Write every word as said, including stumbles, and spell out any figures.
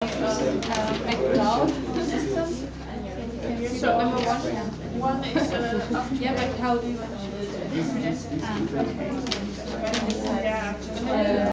uh, a cloud system. So number one, one is uh, yeah, but how do you want to do this? Um, okay.